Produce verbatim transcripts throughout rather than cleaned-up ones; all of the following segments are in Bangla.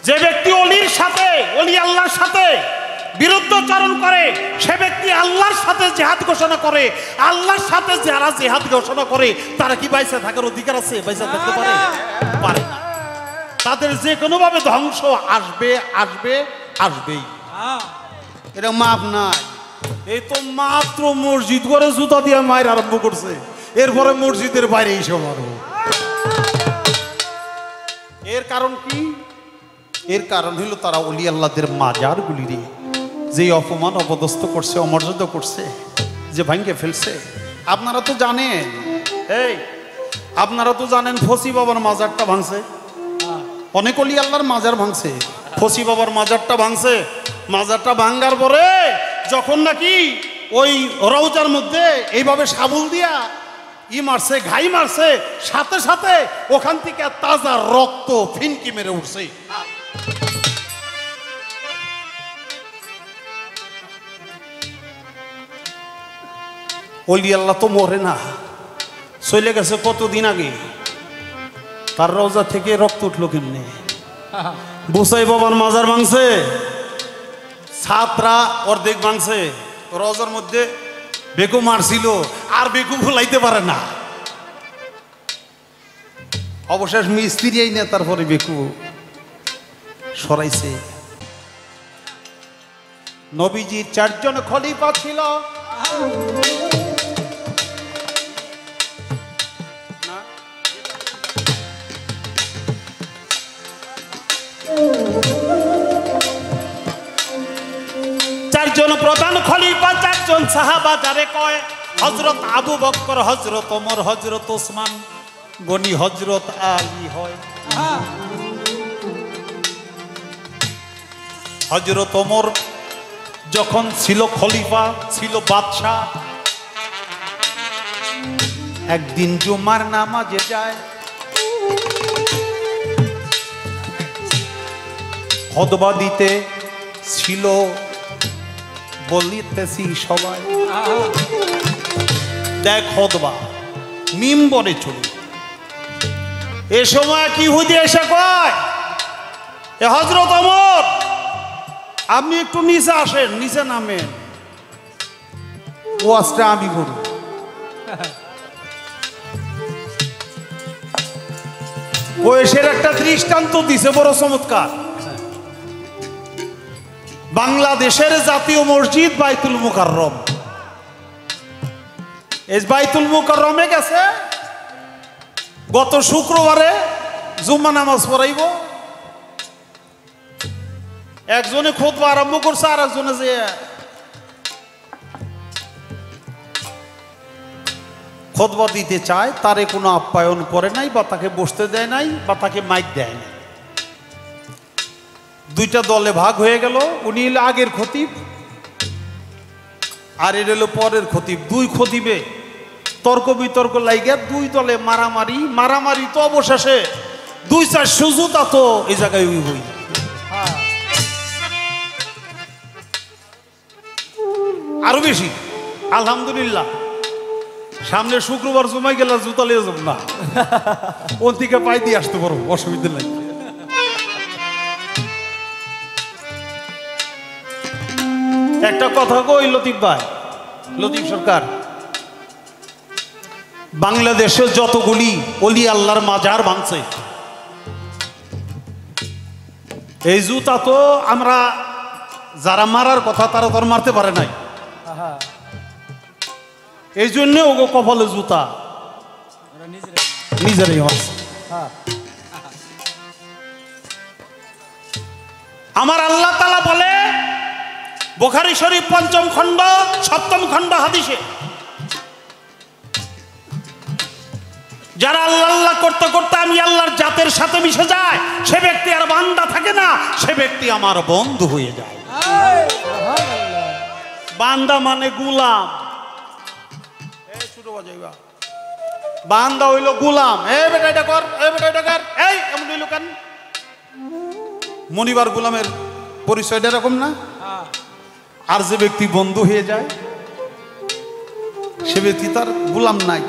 যে ব্যক্তি অলির সাথে অলি আল্লাহর সাথে বিরুদ্ধাচরণ করে সে ব্যক্তি আল্লাহর সাথে জিহাদ ঘোষণা করে। আল্লাহর সাথে যারা জিহাদ ঘোষণা করে তারা কি বাইসা থাকার অধিকার আছে? বাইসা থাকতে পারে? পারে না। তাদের যে কোনোভাবে ধ্বংস আসবে আসবে আসবেই, এটা মাপ নাই। এই তো মাত্র মসজিদ করে জুতা দিয়ে মায়ের আরম্ভ করছে, এরপরে মসজিদের বাইরে এসে মারো। এর কারণ কি? এর কারণ হইল তারা অলি আল্লাহদের মাজার গুলিরে যে অপমান অপদস্থ করছে, অমর্যাদা করছে, যে ভাঙ্গে ফেলছে। আপনারা তো জানেন, এই আপনারা তো জানেন ফসি বাবার মাজারটা ভাঙছে, অনেক অলি আল্লাহর মাজার ভাঙছে, ফসি বাবার মাজারটা ভাঙছে। মাজারটা ভাঙ্গার পরে যখন নাকি ওই রওজার মধ্যে এইভাবে শাবল দিয়া ই মারছে, ঘাই মারছে, সাথে সাথে ওখান থেকে তাজা রক্ত ফিনকি মেরে উঠছে। অলি আল্লাহ তো মরে না, চলে গেছে কতদিন আগে। তার রওজা থেকে রক্ত উঠলো কেমনে? বুসাই বাবার মাজার ভাঙছে, ছাত্রা অর্ধেক ভাঙছে, রওজার মধ্যে বেকু মারছিল, আর বেকু ভুলাইতে পারে না। অবশেষ মিস্ত্রি এই না, তারপরে বেকু সরাইছে। নবীজির চারজন খলিফা ছিল, চারজন প্রধান খলিফা, চারজন সাহাবা যারে কয় হযরত আবু বকর, হযরত ওমর, হযরত ওসমান গনি, হযরত আলী হয়। হযরত ওমর যখন ছিল খলিফা, ছিল বাদশাহ, একদিন জুমার নামাজে যায়, খুতবা দিতে ছিল, বলিতেছি সবাই দেখ খুতবা মিম্বরে চলে। এ সময় কি হুদি এসে কয়, এ হযরত ওমর আপনি একটু নিচে আসেন, নিচে নামেন, ওয়াজটা আমি করি। বয়সের একটা দৃষ্টান্ত দিছে বড় চমৎকার। বাংলাদেশের জাতীয় মসজিদ বাইতুল মুকাররম, এই বাইতুল মুকাররমে গেছে গত শুক্রবারে জুম্মা নামাজ পড়াইব। একজনে খুতবা আরম্ভ করছে, আর একজনে যে খুতবা দিতে চায় তারে কোনো আপ্যায়ন করে নাই, বা তাকে বসতে দেয় নাই, বা তাকে মাইক দেয় নাই। দুইটা দলে ভাগ হয়ে গেল, উনি হলো আগের খতিব আর এর হলো পরের খতিব। দুই খতিবে তর্ক বিতর্ক লাইগা দুই দলে মারামারি, মারামারি তো অবশেষে দুই চার সুজুতা তো এই জায়গায় উই হই। আরো বেশি আলহামদুলিল্লাহ, সামনে শুক্রবার জুমাই গেল, জুতা লিয়ে যাব না, ওর থেকে পাই দিয়ে আসতে পারো, অসুবিধা নাই। একটা কথা কই লতিফ ভাই, লতিফ সরকার, বাংলাদেশে যতগুলি অলি আল্লাহর মাজার ভাঙছে, এই জুতা তো আমরা যারা মারার কথা তারা তো মারতে পারে নাই, এই জন্য ওগো কপালে জুতা নিজেরাই হচ্ছে। আমার আল্লাহ তাআলা বলে বুখারী শরীফ পঞ্চম খণ্ড সপ্তম খণ্ড হাদিসে, যারা আল্লাহ আল্লাহ করতে করতে আমি আল্লাহর জাতের সাথে মিশে যায়, সে ব্যক্তি আর বান্দা থাকে না, সে ব্যক্তি আমার বন্ধু হয়ে যায়। বান্দা মানে গোলাম, বান্দা হইল গোলাম। এই বেটা এটা কর, এই বেটা এটা কর, এই এমন হইল কেন? মনিবার গোলামের পরিচয়টা এরকম না? আর যে ব্যক্তি বন্ধু হয়ে যায় সে ব্যক্তি তার গোলাম নাই।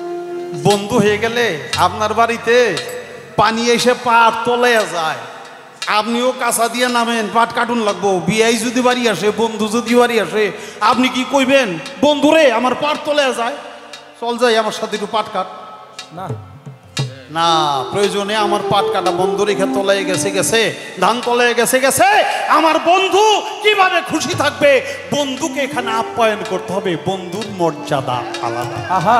বন্ধু হয়ে গেলে আপনার বাড়িতে পানি এসে পা তলাইয়া যায়, আপনিও কাঁচা দিয়ে নামেন, পাট কাটুন লাগবো। বিয়াই যদি বাড়ি আসে, বন্ধু যদি বাড়ি আসে, আপনি কি কইবেন বন্ধুরে আমার পাট তোলে যায়, চল যাই আমার সাথে একটু পাট কাট? না না, প্রয়োজনে আমার পাট কাটা বন্ধু রেখে তলায় গেছে গেছে, ধান তলায় গেছে গেছে। আমার বন্ধু কিভাবে খুশি থাকবে? বন্ধুকে এখানে আপ্যায়ন করতে হবে, বন্ধুর মর্যাদা আলাদা। আহা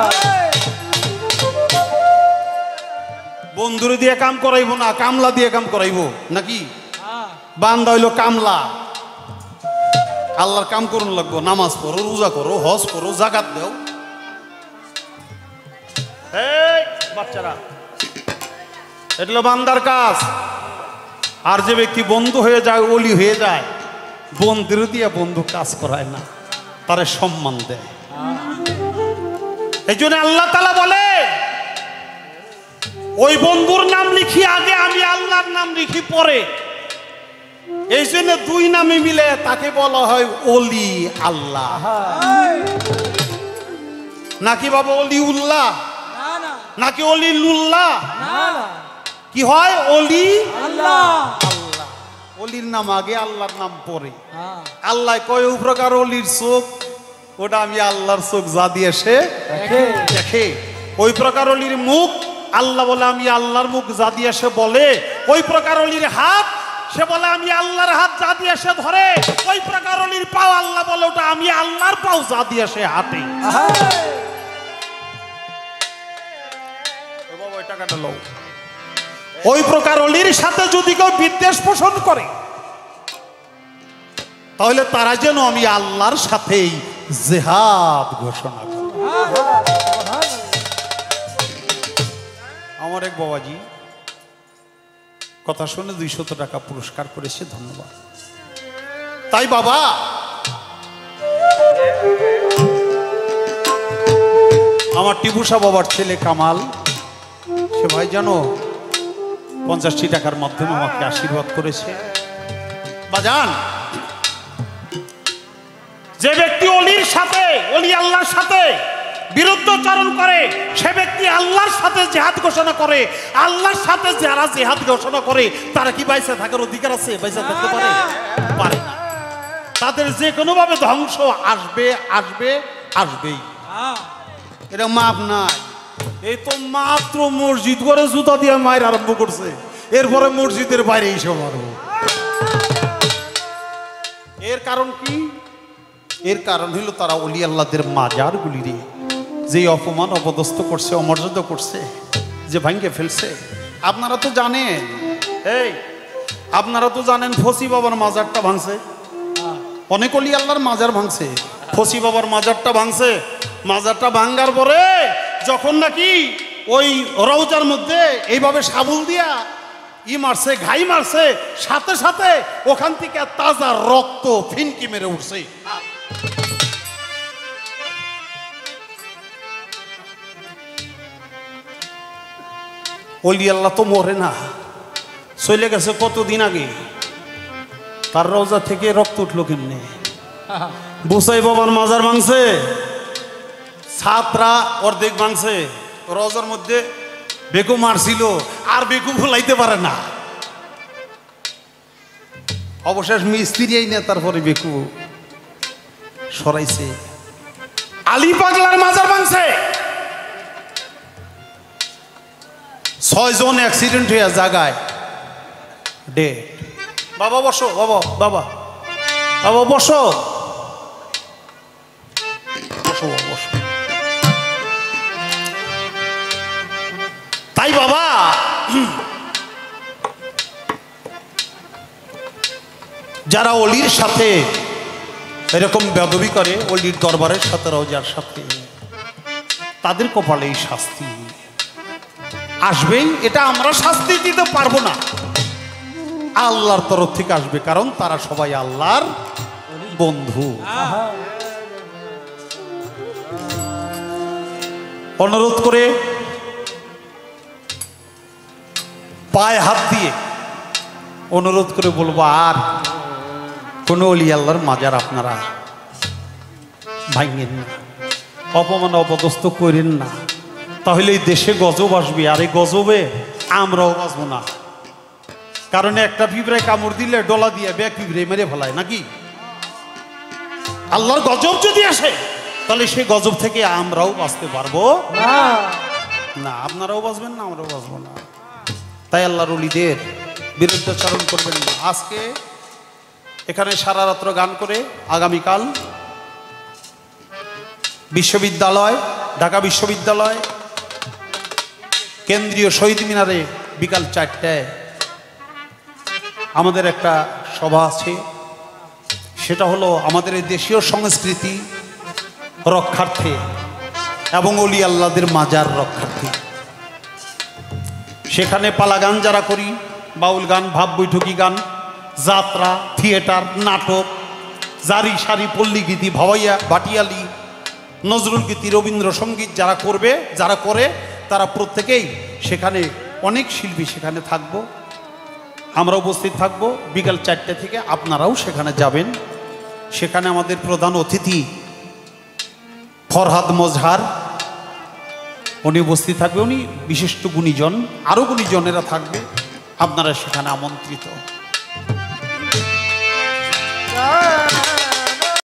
বন্ধুরে দিয়ে কাম করাইবো না, কামলা দিয়ে কাম করাইবো নাকি? বান্দা হইলো কামলা। আল্লাহর কাম করুন লাগবো, নামাজ পড়ো, রোজা করো, হজ করো, জাকাত দাও। এই বাচ্চারা, এটা হলো বান্দার কাজ। আর যে ব্যক্তি বন্ধু হয়ে যায়, ওলি হয়ে যায়, বন্ধুর দিয়ে বন্ধু কাজ করায় না, তারে সম্মান দেয়। এই জন্য আল্লাহ তাআলা বলে, ওই বন্ধুর নাম লিখি আগে, আমি আল্লাহর নাম লিখি পরে। এই জন্য দুই নামে মিলে তাকে বলা হয় ওলি আল্লাহ। নাকি বাবা ওলি উল্লাহ, নাকি ওলি লুল্লাহ? কি হয়? ওলি আল্লাহ। আল্লাহ। ওলির নাম আগে, আল্লাহর নাম পরে। আল্লাহ কয় ও প্রকার ওলির চোখ, ওটা আমি আল্লাহর চোখ যা দিয়ে সে দেখে। ওই প্রকার ওলির মুখ, আল্লাহ বলে আমি আল্লাহর মুখ যা দিয়ে সে বলে। ওই প্রকার ওলির হাত, সে বলে আমি আল্লাহর হাত যা দিয়ে সে ধরে। ওই প্রকার ওলির পাও, আল্লাহ বলে ওটা আমি আল্লাহর পাও যা দিয়ে সে হাঁটে। ওই টাকাটা লও। ওই প্রকার অলির সাথে যদি কেউ বিদ্বেষ পোষণ করে, তাহলে তারা যেন আমি আল্লাহর সাথেই জিহাদ ঘোষণা করে। আমার এক বাবাজি কথা শুনে দুইশত টাকা পুরস্কার করেছে, ধন্যবাদ। তাই বাবা, আমার টিপুসা বাবার ছেলে কামাল, সে ভাই জানো পঞ্চাশটি টাকার মাধ্যমে আমাকে আশীর্বাদ করেছে। বাজান, যে ব্যক্তি অলির সাথে, অলি আল্লাহর সাথে বিরুদ্ধাচরণ করে, সে ব্যক্তি আল্লাহর সাথে জিহাদ ঘোষণা করে। আল্লাহর সাথে যারা জিহাদ ঘোষণা করে, তারা কি বাইসে থাকার অধিকার আছে? বাইসে থাকতে পারে? পারে না। তাদের যে কোনো ভাবে ধ্বংস আসবে, আসবে, আসবেই। এটা মাপ নাই। এই তো মাত্র মসজিদ করে জুতা দিয়ে মায়ের আরম্ভ করছে, এরপরে মসজিদের বাইরে এসে মারব। এর কারণ কি? এর কারণ হইল তারা ওলি আল্লাহদের মাজার গুলি রে যে অপমান অপদস্থ করছে, অমর্যাদা করছে, যে ভাঙ্গে ফেলছে। আপনারা তো জানেন, এই আপনারা তো জানেন ফসি বাবার মাজারটা ভাঙছে, অনেক অলি আল্লাহর মাজার ভাঙছে। ফসি বাবার মাজারটা ভাঙছে। মাজারটা ভাঙ্গার পরে যখন নাকি ওই রওজার মধ্যে এইভাবে সাবুল দিয়া ই মারছে, ঘাই মারছে, সাথে সাথে ওখান থেকে তাজা রক্ত ফিনকি মেরে উঠছে। ওলি আল্লাহ তো মরে না, চলে গেছে কতদিন আগে। তার রওজা থেকে রক্ত উঠলো কেমনে? বুসাই বাবার মাজার ভাঙছে, ছাত্রা অর্ধেক ভাঙছে। রওজার মধ্যে বেকু মারছিল, আর বেকু ভুলাইতে পারে না। অবশেষ মিস্ত্রি না, তারপরে বেকু সরাইছে। আলী পাগলার মাজার ভাঙছে, ছয় জন অ্যাক্সিডেন্ট হয়ে জায়গায় ডেড। বাবা বসো, বাবা বাবা বাবা বসো, বসো বসো। তাই বাবা, যারা অলির সাথে এরকম বেদবি করে, অলির দরবারের সাথে রওজার সাথে, তাদের কপালে এই শাস্তি আসবেই। এটা আমরা শাস্তি দিতে পারবো না, আল্লাহর তরফ থেকে আসবে, কারণ তারা সবাই আল্লাহর বন্ধু। অনুরোধ করে পায়ে হাত দিয়ে অনুরোধ করে বলবো, আর কোন অলি আল্লাহর মাজার আপনারা ভাঙেন না, অপমান অপদস্থ করেন না, তাহলে এই দেশে গজব আসবে, আর এই গজবে আমরাও বাঁচবো না। কারণ একটা পিঁপড়ায় কামড় দিলে ডলা দিয়ে ব্যাগ পিঁপড়ে মেরে ফেলায় নাকি? আল্লাহর গজব যদি আসে তাহলে সেই গজব থেকে আমরাও বাঁচতে পারবো না না, আপনারাও বাঁচবেন না, আমরাও বাঁচবো না। তাই আল্লাহর ওলিদের বিরুদ্ধাচরণ করবেন না। আজকে এখানে সারা রাত্র গান করে আগামীকাল বিশ্ববিদ্যালয়, ঢাকা বিশ্ববিদ্যালয় কেন্দ্রীয় শহীদ মিনারে বিকাল চারটায় আমাদের একটা সভা আছে। সেটা হলো আমাদের এই দেশীয় সংস্কৃতি রক্ষার্থে এবং অলি আল্লাহদের মাজার রক্ষার্থে। সেখানে পালা গান যারা করি, বাউল গান, ভাব বৈঠকি গান, যাত্রা, থিয়েটার, নাটক, জারি সারি, পল্লী গীতি, ভাওয়াইয়া, ভাটিয়ালি, নজরুল গীতি, রবীন্দ্রসঙ্গীত যারা করবে, যারা করে তারা প্রত্যেকেই সেখানে অনেক শিল্পী সেখানে থাকবো, আমরা উপস্থিত থাকবো বিকাল চারটে থেকে। আপনারাও সেখানে যাবেন। সেখানে আমাদের প্রধান অতিথি ফরহাদ মজহার, উনি উপস্থিত থাকবে। উনি বিশিষ্ট গুণীজন, আরও গুণীজনেরা থাকবে। আপনারা সেখানে আমন্ত্রিত।